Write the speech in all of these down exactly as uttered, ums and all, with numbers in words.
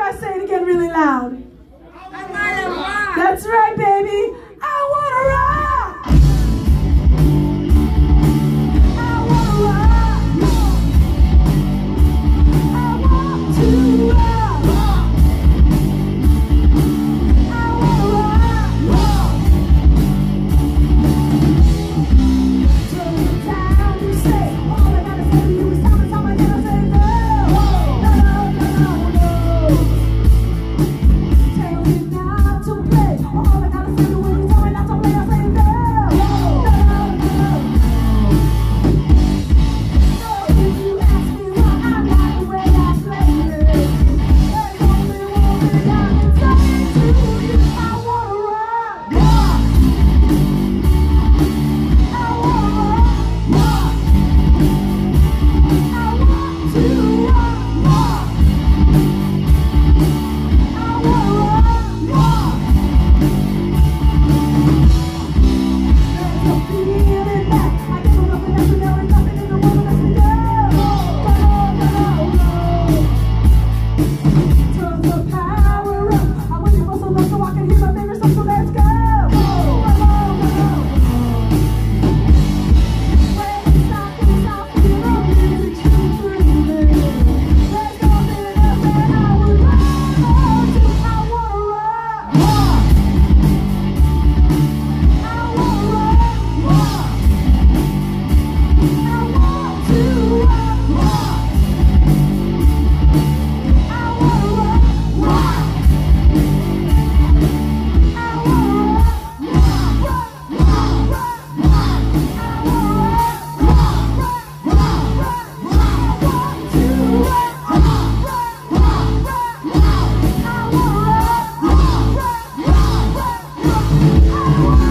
guys say it again really loud. I wanna rock. That's right, baby. I wanna rock. I wanna rock. I want to rock. I wanna rock. Turn it down, you say. All I gotta say to you is time and time again. I say no. No, no, no, no. Tell me not to play. All I gotta say to you is tell me not to play. I say no. No, no, no. So if you ask me why I like the way I play it, there's only one thing I can say to you. I wanna rock. Rock. I wanna rock. Rock. I want to rock. Rock. I wanna rock. Rock. There's a feeling that I get from nothing else and there is nothing in the world that lets me down. No, no, no, no. Turn the power up. I want you for so long so I can hear my favorite song, so let's go. Come on, come on. When you stop, when you stop, you know music's true for you, baby. There's nothing else that I would rather do. I wanna rock. Rock. I wanna rock. Rock. I want to rock. Rock. I wanna rock. Rock. I wanna rock. Rock. Rock. Rock. Rock. I wanna rock. Rock. Rock. Rock. Rock. I want to rock. Rock. Rock. Rock. Rock. I wanna rock. Rock. Rock. Rock. Rock. I wanna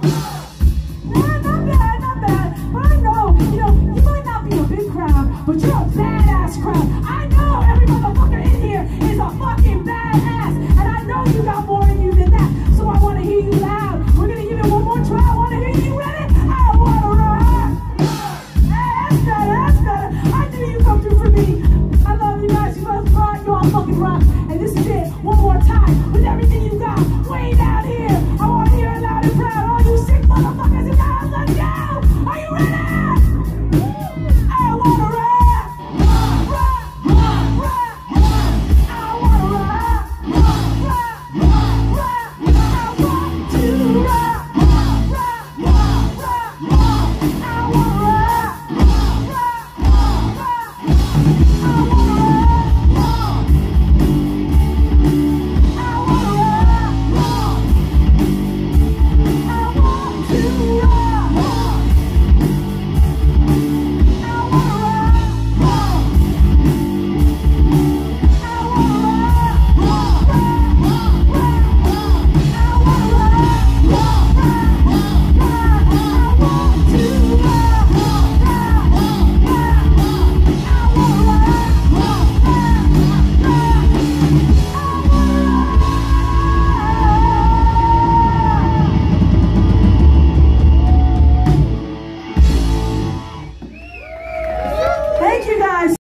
but you